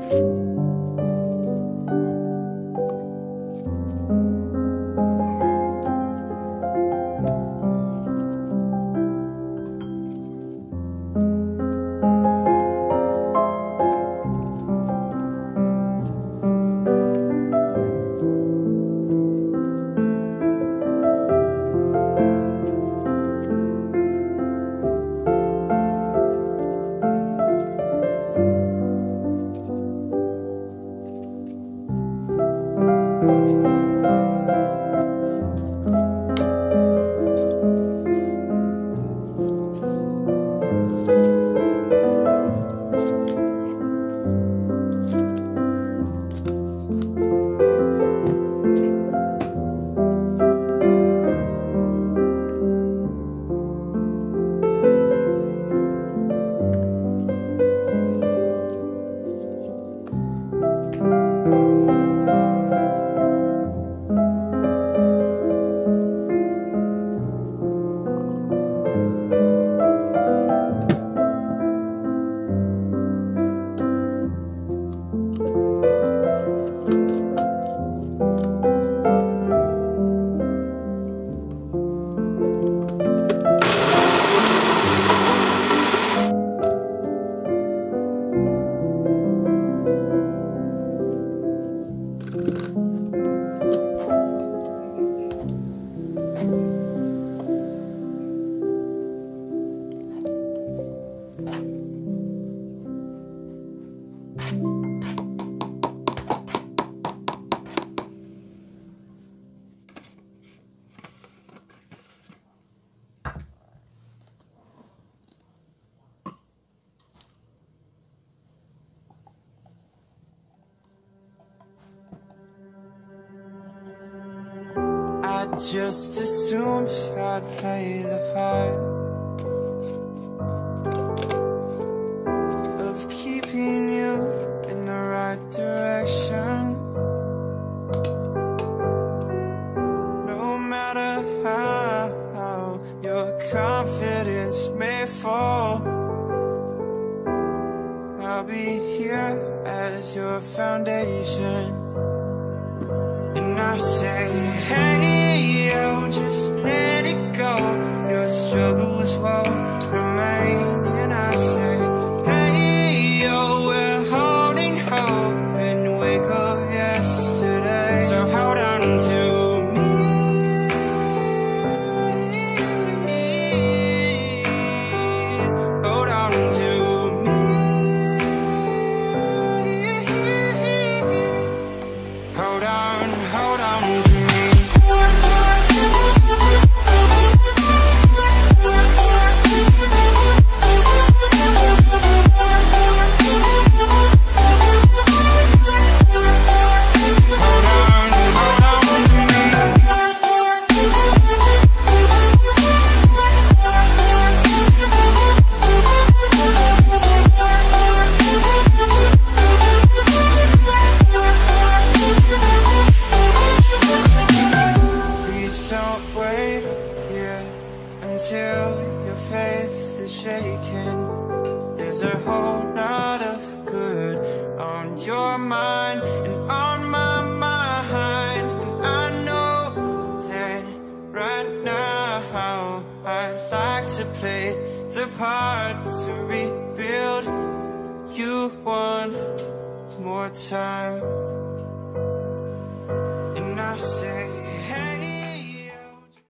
I just assumed I'd play the part of keeping you in the right direction. No matter how your confidence may fall, I'll be here as your foundation. And I say, hey, yo, just let it go. Your struggles won't remain. And I say, hey, yo, we're holding hope and wake up yesterday. So hold on to me. Hold on to me. Hold on to me. Until your faith is shaken, there's a whole lot of good on your mind and on my mind. And I know that right now I'd like to play the part to rebuild you one more time. And I say,